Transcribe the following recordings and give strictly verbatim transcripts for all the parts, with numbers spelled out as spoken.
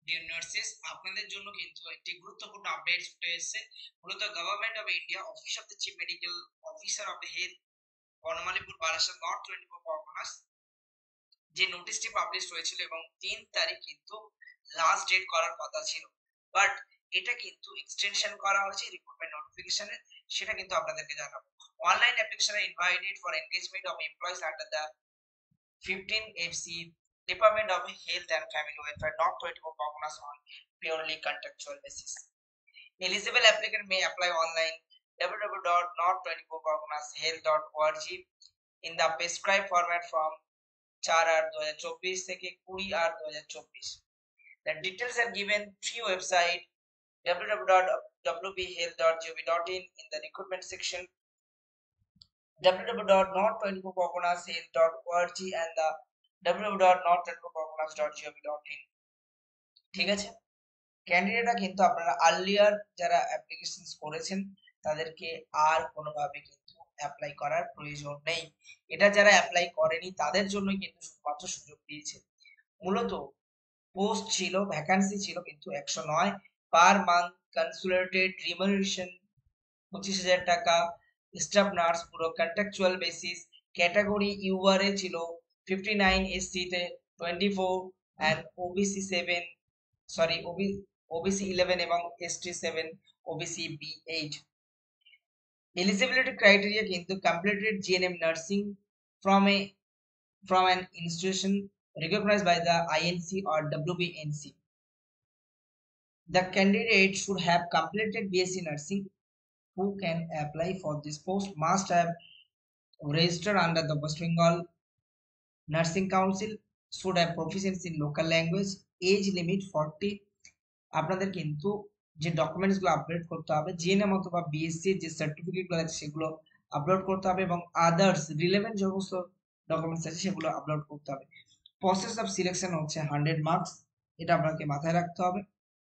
Deer nurses, আপনাদের জন্য কিন্তু একটি গুরুত্বপূর্ণ আপডেট উঠে এসেছে। মূলত government of India, office of the chief medical officer of the health, Banamalipur, Barasat, north twenty four Parganas, যে নোটিশটি পাবলিশ হয়েছিল এবং তিন তারিখ কিন্তু লাস্ট ডেট করার কথা ছিল, বাট এটা কিন্তু এক্সটেনশন করা হয়েছে রিক্রুটমেন্ট নোটিফিকেশনে। সেটা কিন্তু আপনাদেরকে জানাবো। Online application are invited for engagement of employees under the fifteen F C Department of Health and Family Welfare, North twenty-four Parganas, on purely contractual basis. Eligible applicant may apply online w w w dot north twenty-four parganas health dot org in the prescribed format from four eight twenty twenty-four থেকে twenty eight twenty twenty-four. The details are given through website w w w dot w b health dot gov dot in in the recruitment section, w w w dot north twenty-four parganas health dot org and the w w w dot north twenty-four parganas dot gov dot in. ঠিক আছে, ক্যান্ডিডেটরা কিন্তু আপনারা earlier যারা applications করেছেন তাদেরকে আর কোনোভাবে কিন্তু apply করার প্রয়োজন নেই। এটা যারা অ্যাপ্লাই করেনি তাদের জন্য কিন্তু শুধুমাত্র সুযোগ দিয়েছে। মূলত পোস্ট ছিল, ভ্যাকান্সি ছিল কিন্তু একশো নয়। পার মান্থ কনসুলেটেড রিমুনারেশন পঁচিশ হাজার টাকা। স্টাফ নার্স পুরো কন্ট্রাকচুয়াল বেসিস। ক্যাটাগরি ইউআর এ ছিল ফিফটি নাইন, এসসি তে twenty four and OBC seven, sorry OB OBC eleven এবং ST seven, OBC B eight. Eligibility criteria কিন্তু completed GNM nursing from a from an institution recognized by the I N C or W B N C. The candidate should have completed B S c nursing. Who can apply for this post must have registered under the West Bengal Nursing Council, should have proficiency in local language, age limit forty. আপনাদের কিন্তু যে documents গুলো upload করতে হবে, GNM অথবা BSc যে certificate গুলো আছে সেগুলো আপলোড করতে হবে এবং আদার্স রিলেভেন্ট যে সমস্ত ডকুমেন্টস আছে সেগুলো আপলোড করতে হবে। প্রসেস অফ সিলেকশন হচ্ছে হান্ড্রেড মার্কস, এটা আপনাকে মাথায় রাখতে হবে,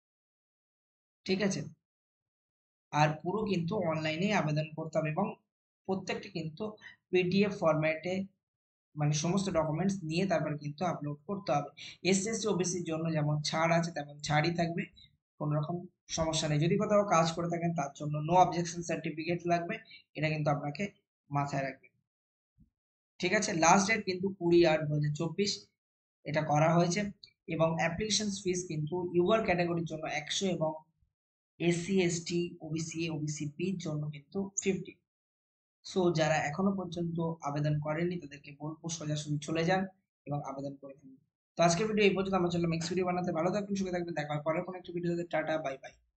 ঠিক আছে। আর পুরো কিন্তু অনলাইনে আবেদন করতে হবে এবং প্রত্যেকটা কিন্তু পিডিএফ ফরম্যাটে, মানে সমস্ত ডকুমেন্টস নিয়ে তারপর কিন্তু আপলোড করতে হবে। এসসি এসটি ওবিসির জন্য যেমন ছাড় আছে তেমন ছাড়ই থাকবে, কোনো রকম সমস্যা নেই। যদি কোথাও কাজ করে থাকেন তার জন্য নো অবজেকশন সার্টিফিকেট লাগবে, এটা কিন্তু আপনাকে মাথায় রাখবেন, ঠিক আছে। লাস্ট ডেট কিন্তু কুড়ি আট দু হাজার চব্বিশ এটা করা হয়েছে এবং অ্যাপ্লিকেশন ফিস কিন্তু ইউআর ক্যাটাগরির জন্য একশো এবং এসসি এসটি ওবিসি ওবিসি বির জন্য কিন্তু ফিফটি। সো যারা এখনো পর্যন্ত আবেদন করেননি তাদেরকে বলবো সোজাসুজি চলে যান এবং আবেদন করে ফেলুন। তো আজকের ভিডিও এই পর্যন্ত। আমরা চললাম নেক্সট ভিডিও বানাতে। ভালো থাকবেন, সুখে থাকবেন, দেখা হয় পরের কোনো একটা ভিডিওতে। Ta ta, bye by.